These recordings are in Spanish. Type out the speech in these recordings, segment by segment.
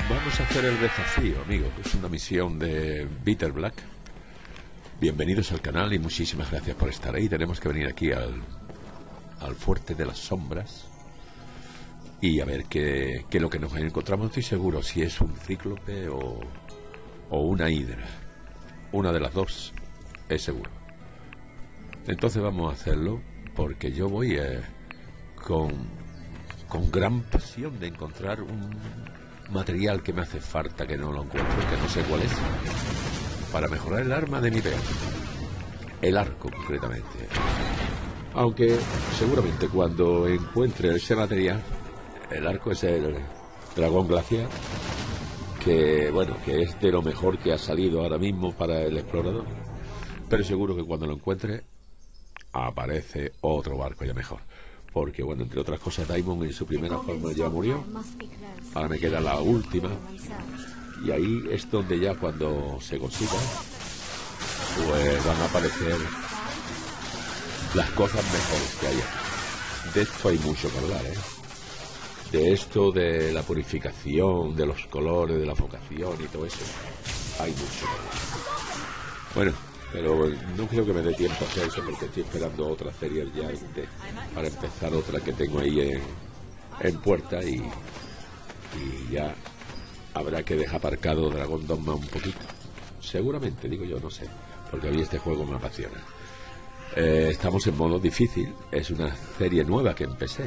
Vamos a hacer el desafío, amigos. Es una misión de Bitter Black. Bienvenidos al canal y muchísimas gracias por estar ahí. Tenemos que venir aquí al fuerte de las sombras y a ver qué es lo que nos encontramos. No estoy seguro si es un cíclope o una hidra. Una de las dos es seguro. Entonces vamos a hacerlo porque yo voy con gran pasión de encontrar un material que me hace falta, que no lo encuentro, que no sé cuál es, para mejorar el arma de nivel, el arco concretamente. Aunque seguramente cuando encuentre ese material, el arco es el dragón glaciar, que bueno, que es de lo mejor que ha salido ahora mismo para el explorador, pero seguro que cuando lo encuentre aparece otro barco ya mejor. Porque, bueno, entre otras cosas, Daimon en su primera forma ya murió. Ahora me queda la última. Y ahí es donde ya cuando se consiga, pues van a aparecer las cosas mejores que hay. De esto hay mucho que hablar, ¿eh? De esto, de la purificación, de los colores, de la vocación y todo eso. Hay mucho que hablar. Bueno, pero no creo que me dé tiempo a hacer eso porque estoy esperando otra serie ya para empezar otra que tengo ahí en puerta y ya habrá que dejar aparcado Dragon Dogma un poquito. Seguramente, digo yo, no sé, porque a mí este juego me apasiona. Estamos en modo difícil, es una serie nueva que empecé.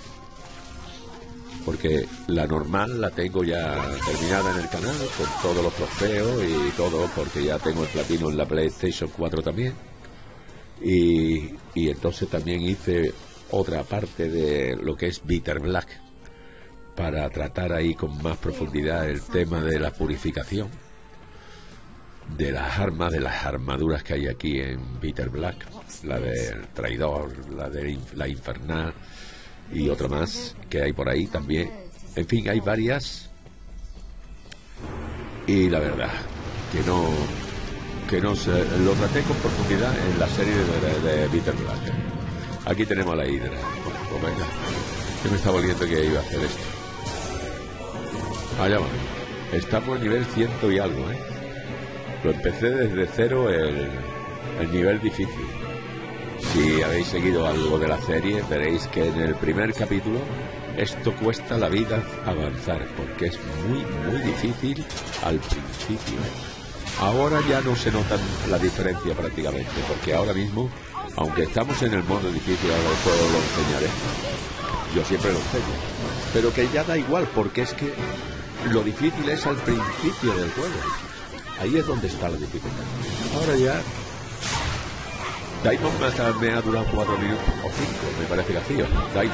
Porque la normal la tengo ya terminada en el canal, con todos los trofeos y todo, porque ya tengo el platino en la PlayStation 4 también. Y entonces también hice otra parte de lo que es Bitter Black, para tratar ahí con más profundidad el tema de la purificación, de las armas, de las armaduras que hay aquí en Bitter Black, la del traidor, la infernal, y otra más que hay por ahí también. En fin, hay varias y la verdad que no se lo traté con profundidad en la serie de Bitter Black. Aquí tenemos a la hidra. Pues venga, que me está volviendo que iba a hacer esto. Allá va. Estamos en nivel 100 y algo, Lo empecé desde cero el nivel difícil. Si habéis seguido algo de la serie, veréis que en el primer capítulo esto cuesta la vida avanzar, porque es muy, muy difícil al principio. Ahora ya no se nota la diferencia prácticamente, porque ahora mismo, aunque estamos en el modo difícil, ahora después lo enseñaré. Yo siempre lo enseño. Pero que ya da igual, porque es que lo difícil es al principio del juego. Ahí es donde está la dificultad. Ahora ya Daimon me ha durado 4 minutos o 5, me parece que ha sido Daimon.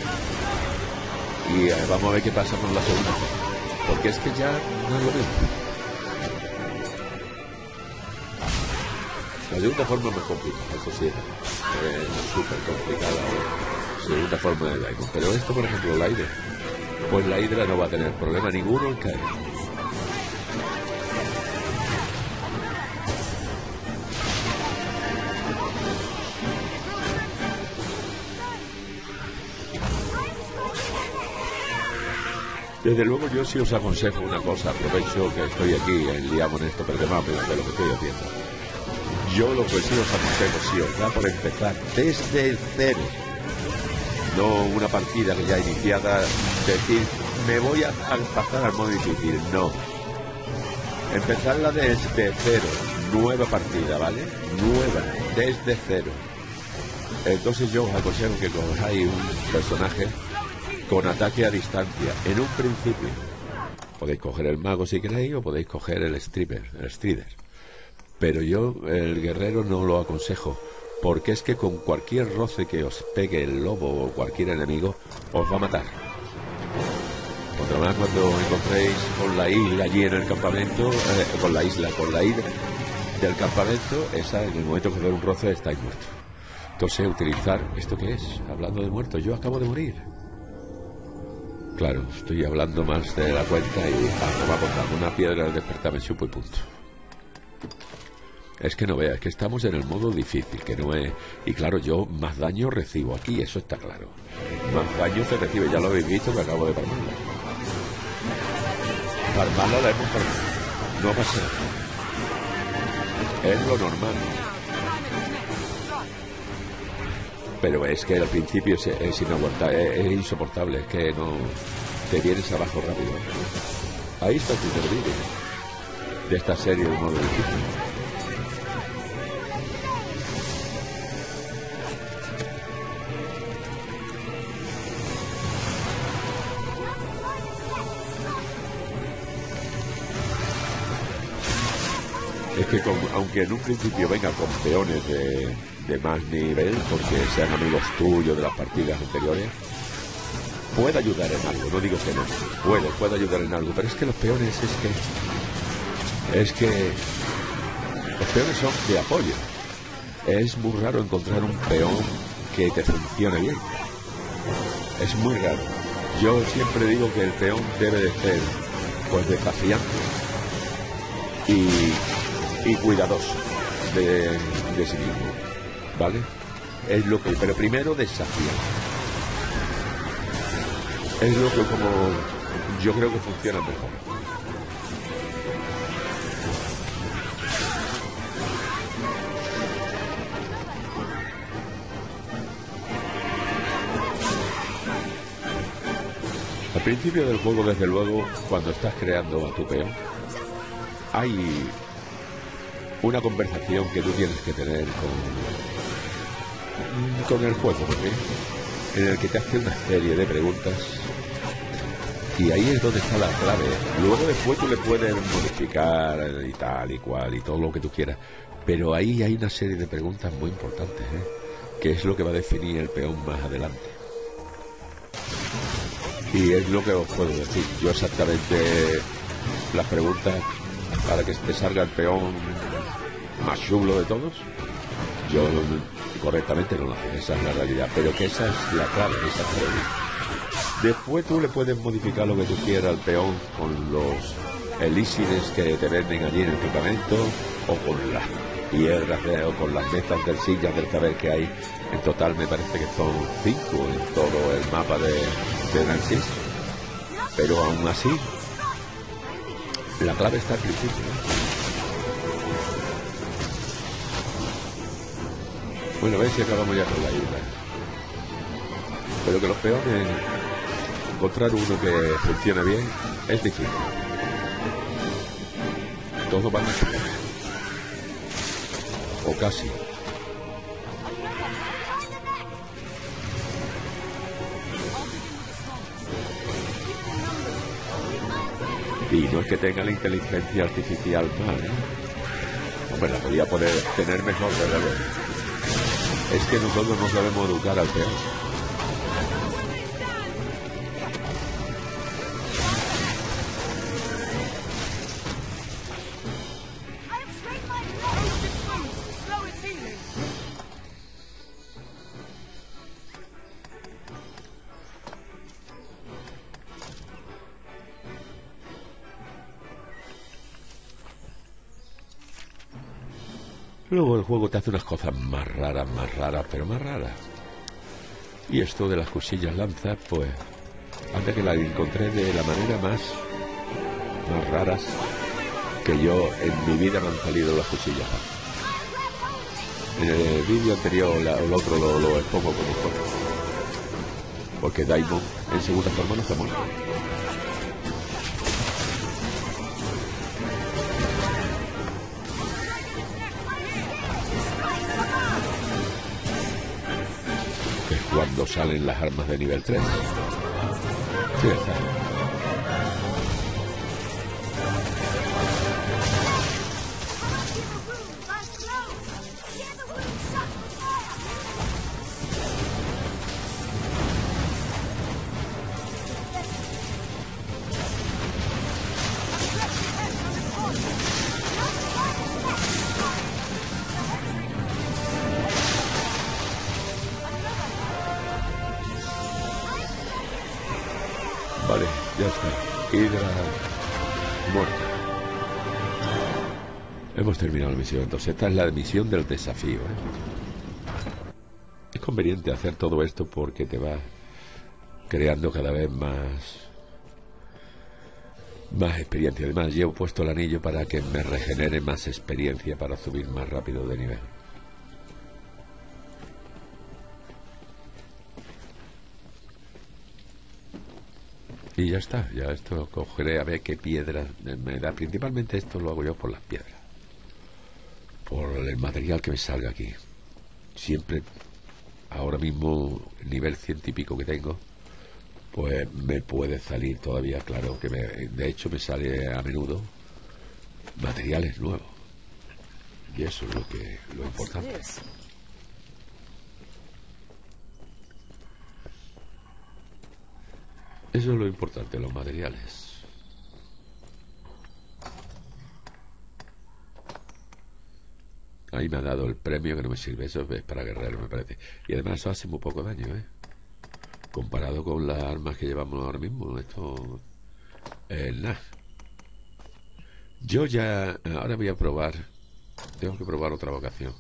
Y vamos a ver qué pasa con la segunda, porque es que ya no es lo mismo. La segunda forma es más complicada, eso sí, es súper complicada la segunda forma de Daimon. Pero esto, por ejemplo, la hidra, pues la hidra no va a tener problema ninguno en caer. Desde luego yo sí os aconsejo una cosa, aprovecho que estoy aquí liado en esto, pero que más de lo que estoy haciendo. Yo lo que sí os aconsejo, si os da por empezar desde el cero, no una partida que ya iniciada, decir, me voy a pasar al modo difícil, no. Empezarla desde cero, nueva partida, ¿vale? Nueva, desde cero. Entonces yo os aconsejo que cojáis un personaje con ataque a distancia, en un principio. Podéis coger el mago si queréis, o podéis coger el strider. Pero yo, el guerrero, no lo aconsejo, porque es que con cualquier roce que os pegue el lobo o cualquier enemigo, os va a matar. Otra más cuando encontréis con la isla allí en el campamento, con la isla del campamento, esa, en el momento que ve un roce, estáis muertos. Entonces, utilizar, ¿esto qué es? Hablando de muertos, yo acabo de morir. Claro, estoy hablando más de la cuenta y va a contar una piedra al despertar, me chupo y punto. Es que no veas, que estamos en el modo difícil, que no es... Y claro, yo más daño recibo aquí, eso está claro. Más daño se recibe, ya lo habéis visto, que acabo de pararla. Farmarla la hemos farmado. No pasa nada. Es lo normal. Pero es que al principio es inaguantable, es insoportable, es que no te vienes abajo rápido. Ahí está tu vídeo de esta serie de modo difícil. Es que aunque en un principio venga con peones de más nivel, porque sean amigos tuyos de las partidas anteriores, puede ayudar en algo, no digo que no, puede ayudar en algo, pero es que los peones es que los peones son de apoyo. Es muy raro encontrar un peón que te funcione bien. Es muy raro. Yo siempre digo que el peón debe de ser pues desafiante y cuidadoso de sí mismo, ¿vale? Es lo que, pero primero desafía. Es lo que como yo creo que funciona mejor. Al principio del juego, desde luego, cuando estás creando a tu peón, hay una conversación que tú tienes que tener con el juego, ¿eh? En el que te hace una serie de preguntas y ahí es donde está la clave. Luego después tú le puedes modificar y tal y cual y todo lo que tú quieras, pero ahí hay una serie de preguntas muy importantes, ¿eh? Que es lo que va a definir el peón más adelante. Y es lo que os puedo decir. Yo exactamente las preguntas para que te salga el peón más chulo de todos, yo correctamente no lo hago, esa es la realidad, pero que esa es la clave, esa es la realidad. Después tú le puedes modificar lo que tú quieras al peón con los elixires que te venden allí en el campamento, o con las piedras o con las mesas del sillas del saber que hay. En total me parece que son 5 en todo el mapa de Nancy, pero aún así la clave está al principio. Bueno, a ver si acabamos ya con la isla. Pero que los peones, encontrar uno que funcione bien es difícil. Todos van a chocar. O casi. Y no es que tenga la inteligencia artificial mal, ¿eh? Hombre, la podría poder tener mejor, ¿verdad? Es que nosotros no sabemos educar al peón. Luego el juego te hace unas cosas más raras, pero más raras. Y esto de las cuchillas lanzas, pues, antes que la encontré de la manera más raras que yo en mi vida me han salido las cuchillas. En el vídeo anterior, el otro lo expongo como juego. Porque Daimon en segunda forma no está muerto. Cuando salen las armas de nivel 3. Sí, está. Vale, ya está. Hidra muerta. Hemos terminado la misión. Entonces esta es la misión del desafío, ¿eh? Es conveniente hacer todo esto porque te va creando cada vez más experiencia. Además, llevo puesto el anillo para que me regenere más experiencia para subir más rápido de nivel. Y ya está, ya esto cogeré a ver qué piedras me da. Principalmente esto lo hago yo por las piedras, por el material que me salga aquí. Siempre, ahora mismo, el nivel 100 y pico que tengo, pues me puede salir todavía, claro, que de hecho me sale a menudo materiales nuevos. Y eso es lo importante. Eso es lo importante, los materiales. Ahí me ha dado el premio que no me sirve. Eso es para guerrero, me parece. Y además eso hace muy poco daño, ¿eh? Comparado con las armas que llevamos ahora mismo, esto es nada. Yo ya, ahora voy a probar. Tengo que probar otra vocación.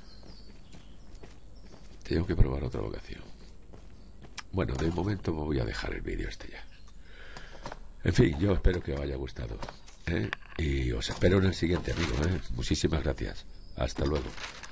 Tengo que probar otra vocación. Bueno, de momento me voy a dejar el vídeo este ya. En fin, yo espero que os haya gustado, ¿eh? Y os espero en el siguiente, amigos, ¿eh? Muchísimas gracias. Hasta luego.